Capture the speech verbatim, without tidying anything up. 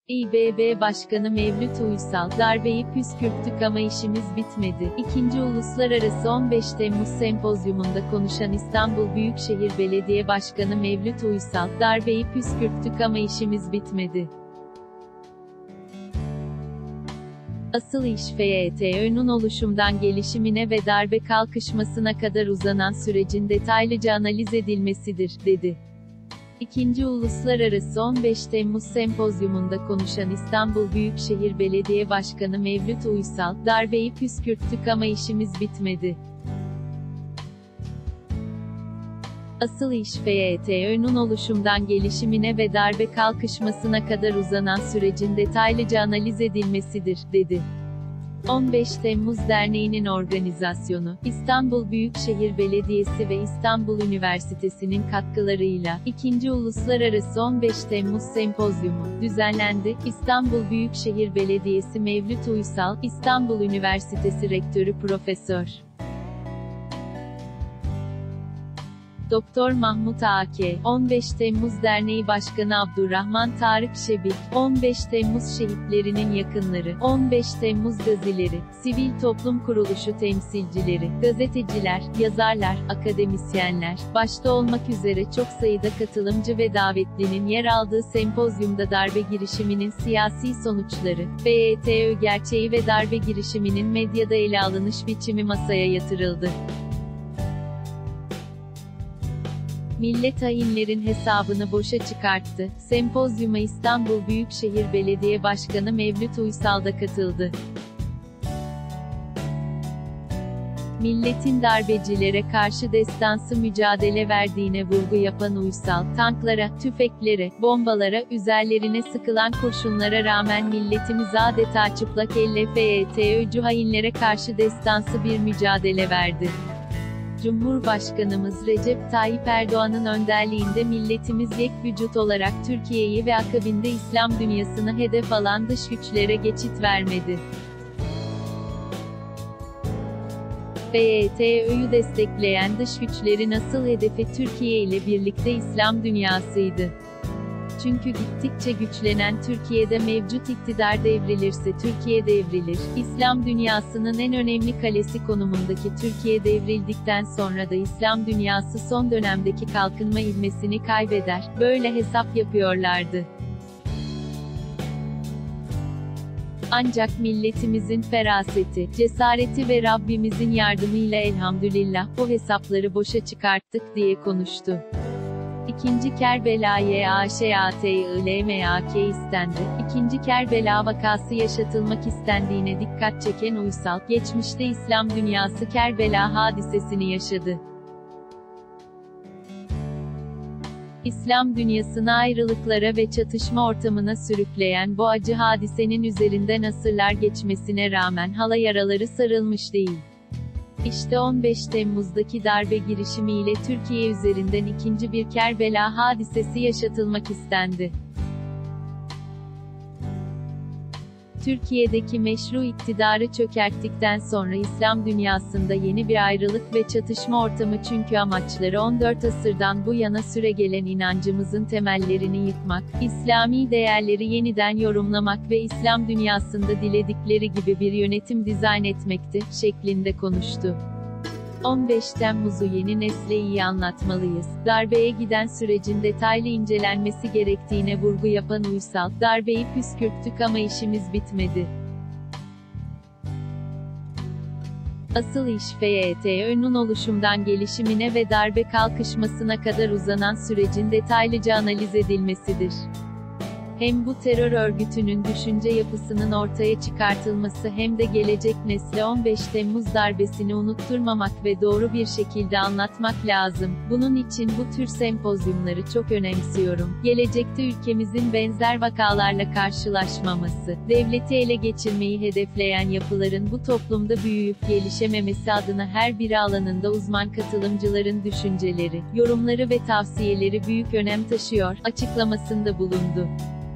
İBB Başkanı Mevlüt Uysal, darbeyi püskürttük ama işimiz bitmedi. İkinci Uluslararası on beş Temmuz Sempozyumunda konuşan İstanbul Büyükşehir Belediye Başkanı Mevlüt Uysal, darbeyi püskürttük ama işimiz bitmedi. Asıl iş F Y T O'nun oluşumdan gelişimine ve darbe kalkışmasına kadar uzanan sürecin detaylıca analiz edilmesidir, dedi. İkinci Uluslararası on beş Temmuz Sempozyumunda konuşan İstanbul Büyükşehir Belediye Başkanı Mevlüt Uysal, darbeyi püskürttük ama işimiz bitmedi. Asıl iş F Y T O'nun oluşumdan gelişimine ve darbe kalkışmasına kadar uzanan sürecin detaylıca analiz edilmesidir, dedi. on beş Temmuz Derneği'nin organizasyonu, İstanbul Büyükşehir Belediyesi ve İstanbul Üniversitesi'nin katkılarıyla, ikinci Uluslararası on beş Temmuz Sempozyumu, düzenlendi. İstanbul Büyükşehir Belediyesi Mevlüt Uysal, İstanbul Üniversitesi Rektörü Profesör Doktor Mahmut Ake, on beş Temmuz Derneği Başkanı Abdurrahman Tarık Şebik, on beş Temmuz şehitlerinin yakınları, on beş Temmuz gazileri, sivil toplum kuruluşu temsilcileri, gazeteciler, yazarlar, akademisyenler, başta olmak üzere çok sayıda katılımcı ve davetlinin yer aldığı sempozyumda darbe girişiminin siyasi sonuçları, F Y T Ö gerçeği ve darbe girişiminin medyada ele alınış biçimi masaya yatırıldı. Millet hainlerin hesabını boşa çıkarttı. Sempozyuma İstanbul Büyükşehir Belediye Başkanı Mevlüt Uysal da katıldı. Milletin darbecilere karşı destansı mücadele verdiğine vurgu yapan Uysal, tanklara, tüfeklere, bombalara, üzerlerine sıkılan kurşunlara rağmen milletimiz adeta çıplak elle F Y T Ö'cü hainlere karşı destansı bir mücadele verdi. Cumhurbaşkanımız Recep Tayyip Erdoğan'ın önderliğinde milletimiz yek vücut olarak Türkiye'yi ve akabinde İslam dünyasını hedef alan dış güçlere geçit vermedi. F Y T Ö'yü destekleyen dış güçlerin asıl hedefi Türkiye ile birlikte İslam dünyasıydı. Çünkü gittikçe güçlenen Türkiye'de mevcut iktidar devrilirse Türkiye devrilir. İslam dünyasının en önemli kalesi konumundaki Türkiye devrildikten sonra da İslam dünyası son dönemdeki kalkınma ivmesini kaybeder. Böyle hesap yapıyorlardı. Ancak milletimizin feraseti, cesareti ve Rabbimizin yardımıyla elhamdülillah bu hesapları boşa çıkarttık diye konuştu. İkinci Kerbela Y A Ş A T I L M A K istendi. İkinci Kerbela vakası yaşatılmak istendiğine dikkat çeken Uysal, geçmişte İslam dünyası Kerbela hadisesini yaşadı. İslam dünyasını ayrılıklara ve çatışma ortamına sürükleyen bu acı hadisenin üzerinden asırlar geçmesine rağmen hala yaraları sarılmış değil. İşte on beş Temmuz'daki darbe girişimiyle Türkiye üzerinden ikinci bir Kerbela hadisesi yaşatılmak istendi. Türkiye'deki meşru iktidarı çökerttikten sonra İslam dünyasında yeni bir ayrılık ve çatışma ortamı çünkü amaçları on dört asırdan bu yana süregelen inancımızın temellerini yıkmak, İslami değerleri yeniden yorumlamak ve İslam dünyasında diledikleri gibi bir yönetim dizayn etmekti, şeklinde konuştu. on beş Temmuz'u yeni nesle iyi anlatmalıyız. Darbeye giden sürecin detaylı incelenmesi gerektiğine vurgu yapan Uysal, darbeyi püskürttük ama işimiz bitmedi. Asıl iş F Y T O'nun oluşumdan gelişimine ve darbe kalkışmasına kadar uzanan sürecin detaylıca analiz edilmesidir. Hem bu terör örgütünün düşünce yapısının ortaya çıkartılması hem de gelecek nesle on beş Temmuz darbesini unutturmamak ve doğru bir şekilde anlatmak lazım. Bunun için bu tür sempozyumları çok önemsiyorum. Gelecekte ülkemizin benzer vakalarla karşılaşmaması, devleti ele geçirmeyi hedefleyen yapıların bu toplumda büyüyüp gelişememesi adına her biri alanında uzman katılımcıların düşünceleri, yorumları ve tavsiyeleri büyük önem taşıyor, açıklamasında bulundu.